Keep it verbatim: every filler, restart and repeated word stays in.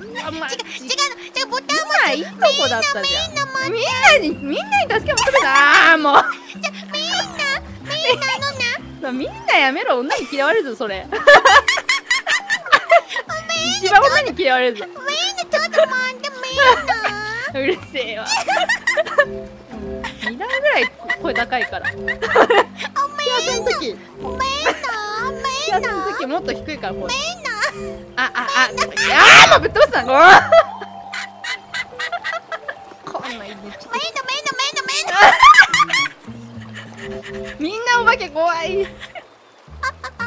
あ、ま、 違う違う違うボタンもいいとこだったじゃん。みんなにみんなに助け求めた。ああもう。 じゃみんなみんなのなみんなやめろ、女に嫌われるぞそれ。一番女に嫌われるぞ。 みんなちょっと待ってみんな。 うるせえわ。二段ぐらい声高いから。幸せの時。 ごめんなめ幸せの時もっと低いから声。 んなあああああもうぶっ飛ばすな。こんなに。 めんなめんなめんなめんなみんなお化け怖い。